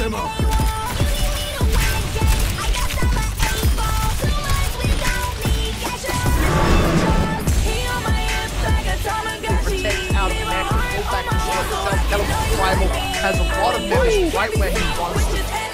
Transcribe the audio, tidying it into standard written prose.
limo. Protect out of connection, go back and forth, tell him Primal has a lot of minutes right where he wants to.